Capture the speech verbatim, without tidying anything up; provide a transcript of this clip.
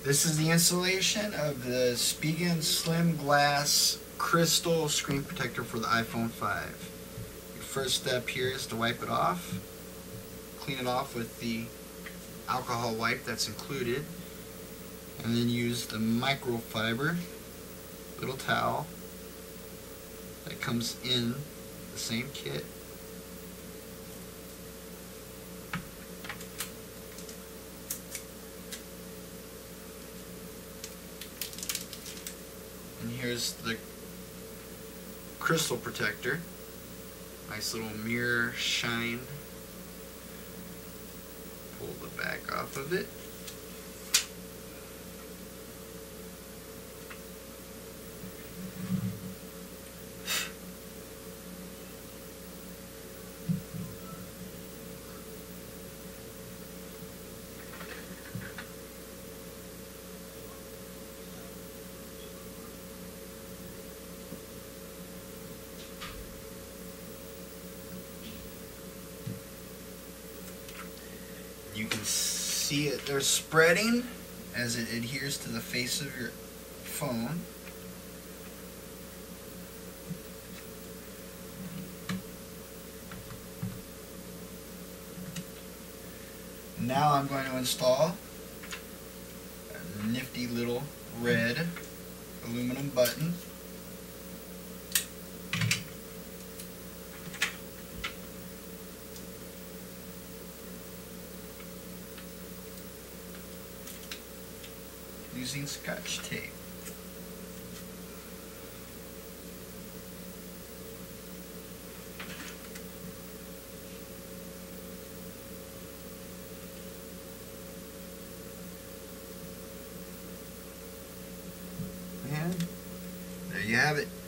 This is the installation of the Spigen Slim Glass Crystal Screen Protector for the iPhone five. Your first step here is to wipe it off. Clean it off with the alcohol wipe that's included. And then use the microfiber little towel that comes in the same kit. And here's the crystal protector. Nice little mirror shine. Pull the back off of it. You can see it, they're spreading as it adheres to the face of your phone. Now I'm going to install a nifty little red aluminum button. Using Scotch tape. And there you have it.